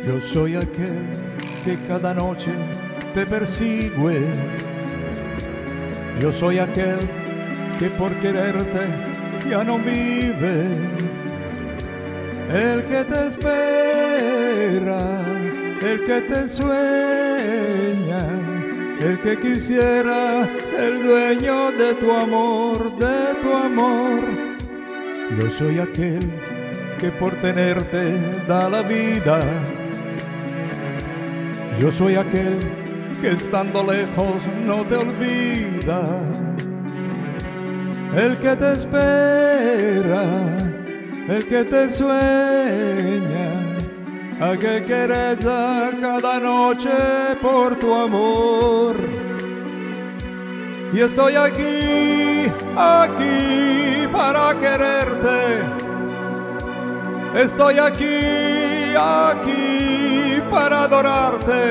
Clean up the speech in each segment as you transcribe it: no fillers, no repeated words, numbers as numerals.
Yo soy aquel que cada noche te persigue. Yo soy aquel que por quererte ya no vive. El que te espera, el que te sueña, el que quisiera ser dueño de tu amor, de tu amor. Yo soy aquel que por tenerte da la vida. Yo soy aquel que estando lejos no te olvida. El que te espera, el que te sueña, aquel que reza cada noche por tu amor. Y estoy aquí, aquí para quererte. Estoy aquí, aquí para adorarte.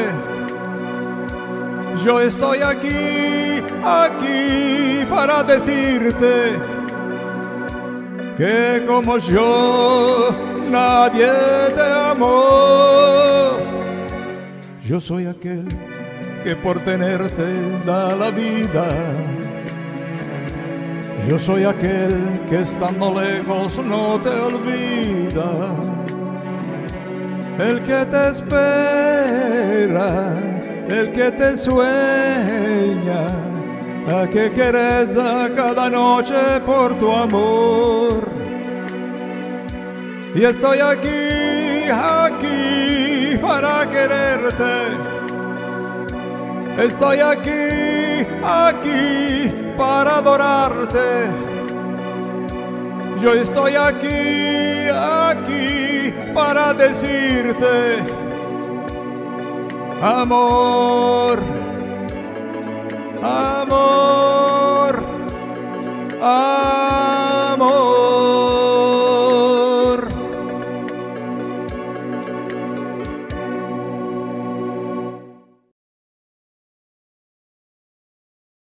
Yo estoy aquí, aquí para decirte que como yo nadie te amó. Yo soy aquel que por tenerte da la vida. Yo soy aquel que estando lejos no te olvida. El que te espera, el que te sueña, aquel que reza cada noche por tu amor. Y estoy aquí, aquí para quererte. Estoy aquí, aquí para adorarte. Yo estoy aquí, aquí para decirte amor, amor, amor.